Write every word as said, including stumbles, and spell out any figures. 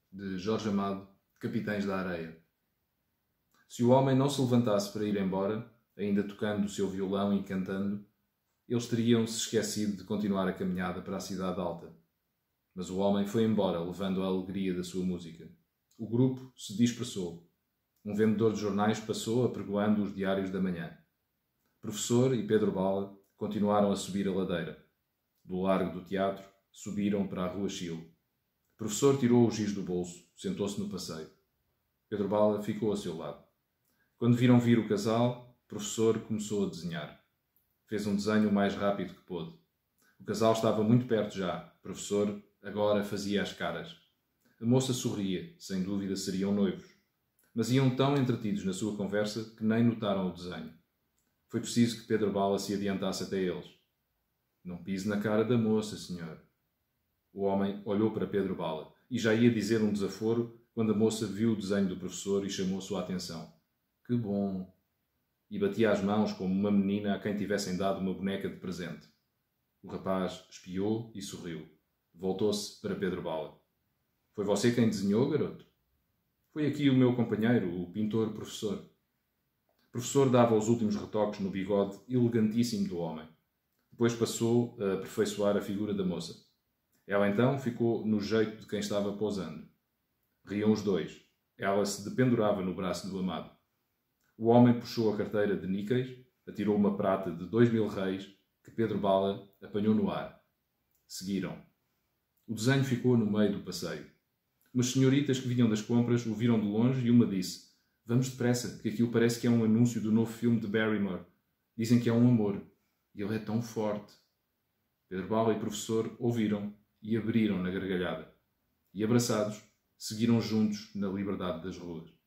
de Jorge Amado, Capitães da Areia. Se o homem não se levantasse para ir embora, ainda tocando o seu violão e cantando, eles teriam-se esquecido de continuar a caminhada para a cidade alta. Mas o homem foi embora, levando a alegria da sua música. O grupo se dispersou. Um vendedor de jornais passou apregoando os diários da manhã. O professor e Pedro Bala continuaram a subir a ladeira. Do largo do teatro, subiram para a rua Chile. O professor tirou o giz do bolso, sentou-se no passeio. Pedro Bala ficou a seu lado. Quando viram vir o casal, o professor começou a desenhar. Fez um desenho o mais rápido que pôde. O casal estava muito perto já. O professor agora fazia as caras. A moça sorria, sem dúvida seriam noivos. Mas iam tão entretidos na sua conversa que nem notaram o desenho. Foi preciso que Pedro Bala se adiantasse até eles. Não pise na cara da moça, senhor. O homem olhou para Pedro Bala e já ia dizer um desaforo quando a moça viu o desenho do professor e chamou sua atenção. Que bom! E batia as mãos como uma menina a quem tivessem dado uma boneca de presente. O rapaz espiou e sorriu. Voltou-se para Pedro Bala. Foi você quem desenhou, garoto? Foi aqui o meu companheiro, o pintor-professor. O professor dava os últimos retoques no bigode elegantíssimo do homem. Depois passou a aperfeiçoar a figura da moça. Ela então ficou no jeito de quem estava posando. Riam os dois. Ela se dependurava no braço do amado. O homem puxou a carteira de níqueis, atirou uma prata de dois mil réis que Pedro Bala apanhou no ar. Seguiram. O desenho ficou no meio do passeio. Umas senhoritas que vinham das compras o viram de longe e uma disse: Vamos depressa, que aquilo parece que é um anúncio do novo filme de Barrymore. Dizem que é um amor. E ele é tão forte. Pedro Bala e o professor ouviram e abriram na gargalhada. E abraçados, seguiram juntos na liberdade das ruas.